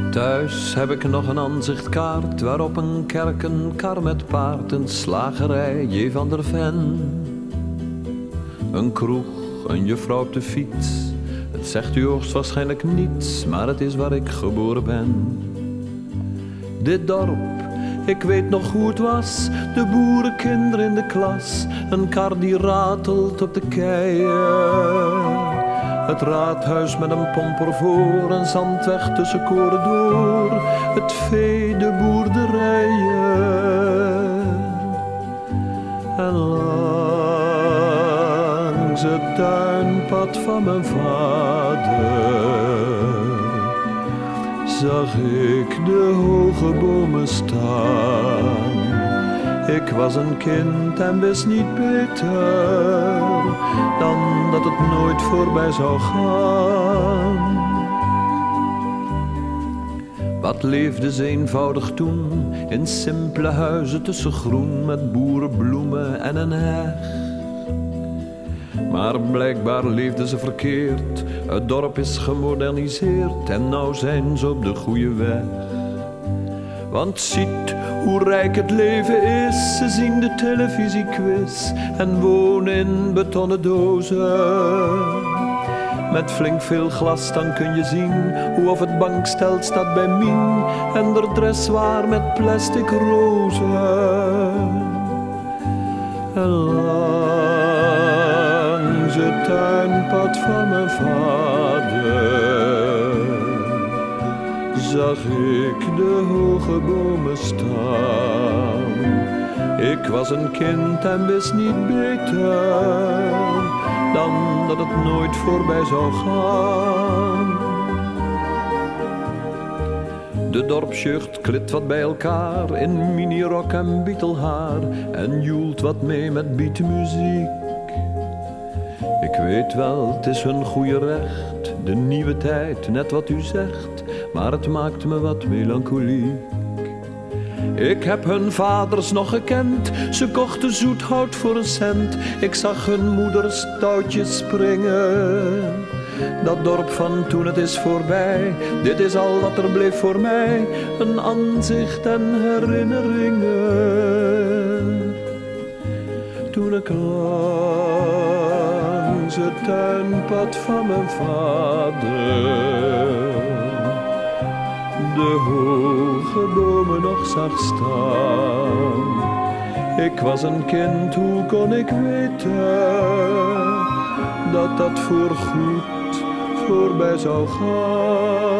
Thuis heb ik nog een aanzichtkaart waarop een kerk, een kar met paard, een slagerij, J. van der Ven. Een kroeg, een juffrouw op de fiets. Het zegt u hoogstwaarschijnlijk niets, maar het is waar ik geboren ben. Dit dorp, ik weet nog hoe het was, de boerenkinderen in de klas, een kar die ratelt op de keien. Het raadhuis met een pomper voor, een zandweg tussen koren door, het vee, de boerderijen. En langs het tuinpad van mijn vader zag ik de hoge bomen staan. Ik was een kind en wist niet beter dan dat het nooit voorbij zou gaan. Wat leefde ze eenvoudig toen, in simpele huizen tussen groen met boerenbloemen en een heg. Maar blijkbaar leefden ze verkeerd, het dorp is gemoderniseerd en nou zijn ze op de goede weg. Want ziet hoe rijk het leven is, ze zien de televisiequiz en wonen in betonnen dozen. Met flink veel glas dan kun je zien hoe of het bankstel staat bij Mien en de dressoir met plastic rozen. En langs het tuinpad van mijn vader zag ik de hoge bomen staan. Ik was een kind en wist niet beter dan dat het nooit voorbij zou gaan. De dorpsjeugd klit wat bij elkaar in minirok en bietelhaar en joelt wat mee met beatmuziek. Ik weet wel, het is hun goede recht, de nieuwe tijd, net wat u zegt, maar het maakt me wat melancholiek. Ik heb hun vaders nog gekend, ze kochten zoethout voor een cent. Ik zag hun moeders touwtjes springen. Dat dorp van toen, het is voorbij, dit is al wat er bleef voor mij. Een aanzicht en herinneringen. Toen ik langs het tuinpad van mijn vader de hoge bomen nog zag staan. Ik was een kind, hoe kon ik weten dat dat voorgoed voorbij zou gaan?